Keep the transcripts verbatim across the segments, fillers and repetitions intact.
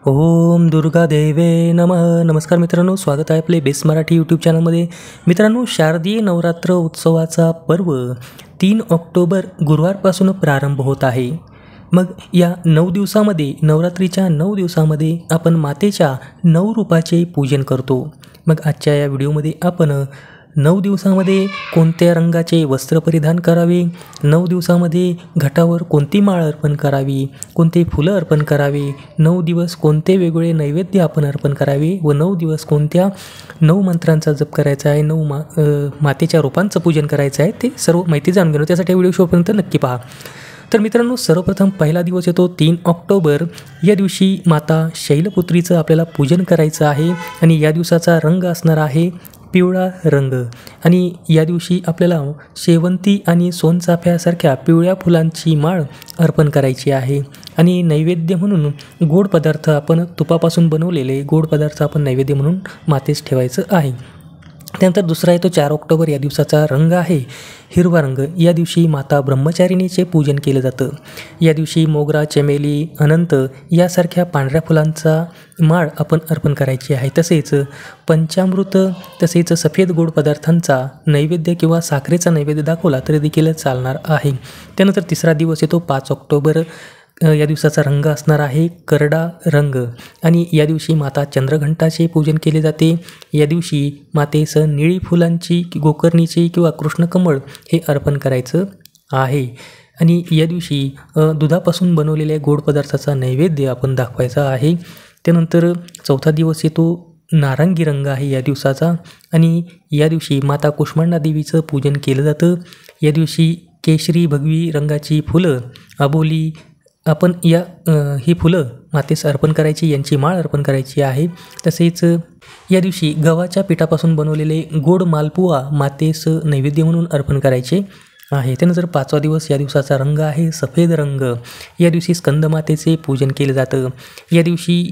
ओम दुर्गा देवे नमः. नमस्कार मित्रांनो, स्वागत आहे आपले बेस्ट मराठी यूट्यूब चॅनलमध्ये. मित्रांनो, शारदीय नवरात्र उत्सवाचा पर्व तीन ऑक्टोबर गुरुवारपासून प्रारंभ होत आहे. मग या नऊ दिवसामध्ये, नवरात्रीच्या नऊ दिवसामध्ये आपण मातेच्या नऊ रूपाचे पूजन करतो. मग आजच्या या व्हिडिओमध्ये आपण नऊ दिवसामध्ये कोणत्या रंगाचे वस्त्र परिधान करावे, नऊ दिवसामध्ये घटावर कोणती माळ अर्पण करावी, कोणते फुलं अर्पण करावे, नऊ दिवस कोणते वेगवेगळे नैवेद्य आपण अर्पण करावे व नऊ दिवस कोणत्या नऊ मंत्रांचा जप करायचा आहे, नऊ मा मातेच्या रूपांचं पूजन करायचं आहे, ते सर्व माहिती जाणून घेणं. त्यासाठी व्हिडिओ शेवटपर्यंत नक्की पहा. तर मित्रांनो, सर्वप्रथम पहिला दिवस येतो तीन ऑक्टोबर. या दिवशी माता शैलपुत्रीचं आपल्याला पूजन करायचं आहे आणि या दिवसाचा रंग असणार आहे पिवळा रंग. आणि या दिवशी आपल्याला शेवंती आणि सोनचाफ्यासारख्या पिवळ्या फुलांची माळ अर्पण करायची आहे. आणि नैवेद्य म्हणून गोड पदार्थ, आपण तुपापासून बनवलेले गोड पदार्थ आपण नैवेद्य म्हणून मातेस ठेवायचं आहे. त्यानंतर दुसरा येतो चार ऑक्टोबर. या दिवसाचा रंग आहे हिरवा रंग. या दिवशी माता ब्रह्मचारिणीचे पूजन केलं जातं. या दिवशी मोगरा, चमेली, अनंत यासारख्या पांढऱ्या फुलांचा माळ आपण अर्पण करायची आहे. तसेच पंचामृत तसेच सफेद गोड पदार्थांचा नैवेद्य किंवा साखरेचा नैवेद्य दाखवला तरी देखील चालणार आहे. त्यानंतर तिसरा दिवस येतो पाच ऑक्टोबर. या दिवसाचा रंग असणार आहे करडा रंग आणि या दिवशी माता चंद्रघंटाचे पूजन केले जाते. या दिवशी मातेस निळी फुलांची, गोकर्णीची किंवा कृष्णकमळ हे अर्पण करायचं आहे. आणि या दिवशी दुधापासून बनवलेल्या गोड पदार्थाचा नैवेद्य आपण दाखवायचा आहे. त्यानंतर चौथा दिवस येतो नारंगी रंग आहे या दिवसाचा आणि या दिवशी माता कुष्मांडा देवीचं पूजन केलं जातं. या दिवशी केशरी भगवी रंगाची फुलं, अबोली आपण या ही फुलं मातेस अर्पण करायची, यांची माळ अर्पण करायची आहे. तसेच या दिवशी गव्हाच्या पिठापासून बनवलेले गोड मालपुआ मातेस नैवेद्य म्हणून अर्पण करायचे आहे. त्यानंतर पाचवा दिवस, या दिवसाचा रंग आहे सफेद रंग. या दिवशी स्कंदमातेचे पूजन केलं जातं. या दिवशी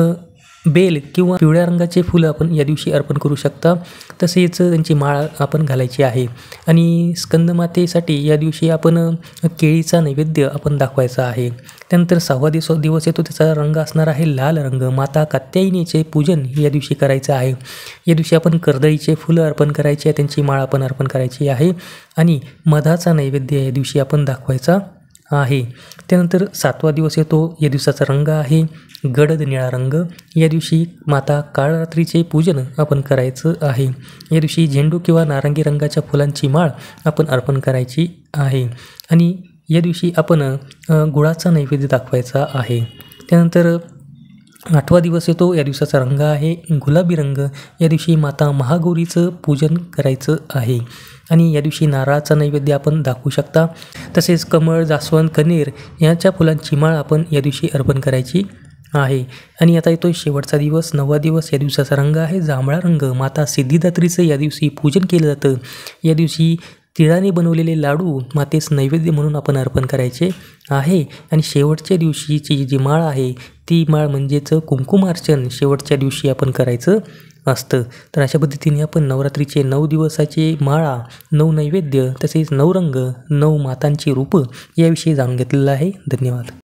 बेल किंवा पिवळ्या रंगाचे फुलं आपण या दिवशी अर्पण करू शकता. तसेच त्यांची माळ आपण घालायची आहे. आणि स्कंदमातेसाठी या दिवशी आपण केळीचा नैवेद्य आपण दाखवायचा आहे. त्यानंतर सहावा दिवस दिवस येतो, त्याचा रंग असणार आहे लाल रंग. माता कात्यायनीचे पूजन या दिवशी करायचं आहे. या दिवशी आपण कर्दळीचे फुलं अर्पण करायचे आहे, त्यांची माळ आपण अर्पण करायची आहे. आणि मधाचा नैवेद्य या दिवशी आपण दाखवायचा आहे. त्यानंतर सातवा दिवस येतो. या दिवसाचा रंग आहे गडद निळा रंग. या दिवशी माता काळरात्रीचे पूजन आपण करायचं आहे. या दिवशी झेंडू किंवा नारंगी रंगाच्या फुलांची माळ आपण अर्पण करायची आहे. आणि या दिवशी आपण गुळाचा नैवेद्य दाखवायचा आहे. त्यानंतर आठवा दिवस येतो. या दिवसाचा रंग आहे गुलाबी रंग. या दिवशी माता महागौरीचं पूजन करायचं आहे. आणि या दिवशी नारळाचा नैवेद्य आपण दाखवू शकता. तसेच कमळ, जास्वंद, कनेर यांच्या फुलांची माळ आपण या दिवशी अर्पण करायची आहे. आणि आता येतो शेवटचा दिवस, नववा दिवस. या दिवसाचा रंग आहे जांभळा रंग. माता सिद्धिदात्रीचं या दिवशी पूजन केलं जातं. या दिवशी तिळाने बनवलेले लाडू मातेस नैवेद्य म्हणून आपण अर्पण करायचे आहे. आणि शेवटच्या दिवशीची जी माळ आहे ती माळ म्हणजेच कुंकुमार्चन शेवटच्या दिवशी आपण करायचं असतं. तर अशा पद्धतीने आपण नवरात्रीचे नऊ दिवसाचे माळा, नऊ नैवेद्य तसेच नऊ रंग, नऊ मातांची रूपं याविषयी जाणून घेतलेलं आहे. धन्यवाद.